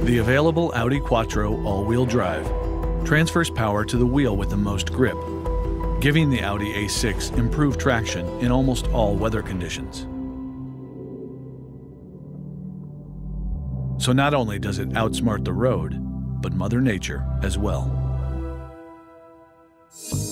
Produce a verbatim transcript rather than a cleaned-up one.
The available Audi Quattro all-wheel drive transfers power to the wheel with the most grip, giving the Audi A six improved traction in almost all weather conditions. So not only does it outsmart the road, but Mother Nature as well.